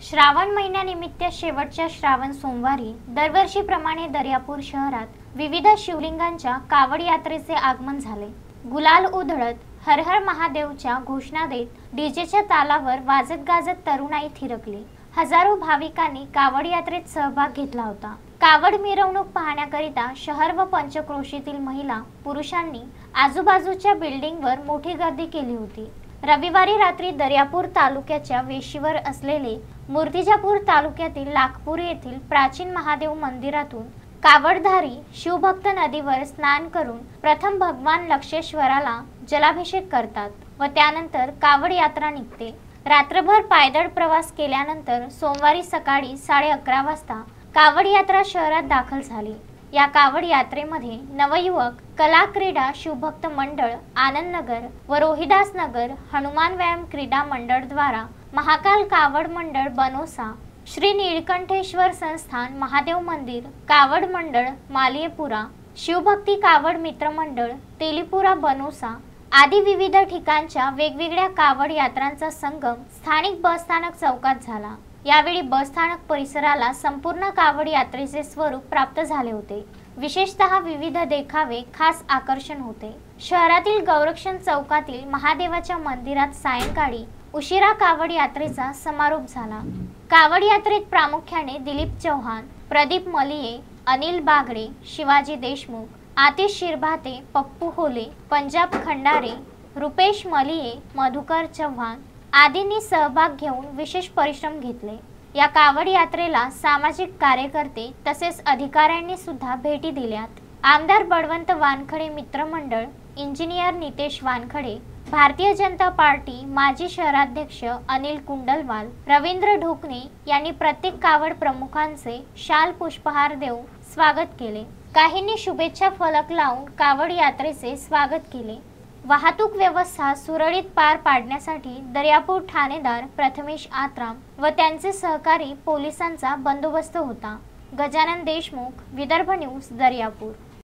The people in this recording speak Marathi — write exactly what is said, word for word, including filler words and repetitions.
श्रावण महिन्यानिमित्त शेवटच्या श्रावण सोमवारी दरवर्षीप्रमाणे दर्यापूर शहरात विविध शिवलिंगांच्या कावड यात्रेचे आगमन झाले। गुलाल उधळत हर हर महादेवच्या घोषणा देत डीजेच्या तालावर वाजत गाजत तरुणाई थिरकली। हजारो भाविकांनी कावड यात्रेत सहभाग घेतला होता। कावड मिरवणूक पाहण्याकरिता शहर व पंचक्रोशीतील महिला पुरुषांनी आजूबाजूच्या बिल्डिंगवर मोठी गर्दी केली होती। रविवारी रात्री दर्यापूर तालुक्याच्या वेशीवर असलेले मूर्तिजापूर तालुक्यातील लाखपूर येथील प्राचीन महादेव मंदिरातून कावडधारी शिवभक्त नदीवर स्नान करून प्रथम भगवान लक्षेश्वराला जलाभिषेक करतात व त्यानंतर कावड यात्रा निघते। रात्रभर पायदळ प्रवास केल्यानंतर सोमवारी सकाळी साडे अकरा वाजता कावड यात्रा शहरात दाखल झाली। या कावड यात्रेमध्ये नवयुवक कला क्रीडा शिवभक्त मंडळ आनंदनगर व रोहिदास नगर हनुमान व्यायाम क्रीडा मंडळ द्वारा महाकाल कावड मंडळ बनोसा, श्री नीलकंठेश्वर संस्थान महादेव मंदिर कावड मंडळ मालियपुरा, शिवभक्ती कावड मित्र मंडळ तेलीपुरा बनोसा आदी विविध ठिकाणच्या वेगवेगळ्या कावड यात्रांचा संगम स्थानिक बसस्थानक चौकात झाला। यावेळी बसस्थानक परिसराला संपूर्ण कावड यात्रेचे स्वरूप प्राप्त झाले होते। विशेषतः विविध देखावे खास आकर्षण होते। शहरातील गौरक्षण चौकातील महादेवाच्या मंदिरात सायंकाळी उशिरा कावड यात्रेचा समारोप झाला। कावड यात्रेत प्रामुख्याने दिलीप चौहान, प्रदीप मलिये, अनिल बागडे, शिवाजी देशमुख, आतिश शिरभाते, पप्पू होले, पंजाब खंडारे, रुपेश मलिये, मधुकर चव्हाण आदींनी सहभाग घेऊन विशेष परिश्रम घेतले। या कावड यात्रेला सामाजिक कार्यकर्ते तसेच अधिकाऱ्यांनी सुद्धा भेटी दिल्यात। आमदार बळवंत वानखडे मित्रमंडळ, इंजिनियर नितेश वानखडे, भारतीय जनता पार्टी माजी शहराध्यक्ष अनिल कुंडलवाल, रवींद्र ढोकणे यांनी प्रत्येक कावड प्रमुखांचे शाल पुष्पहार देऊन स्वागत केले। काहींनी शुभेच्छा फलक लावून कावड यात्रेचे स्वागत केले। वाहतूक व्यवस्था सुरळीत पार पाडण्यासाठी दर्यापूर ठाणेदार प्रथमेश आत्राम व त्यांचे सहकारी पोलिसांचा बंदोबस्त होता। गजानन देशमुख, विदर्भ न्यूज, दर्यापूर।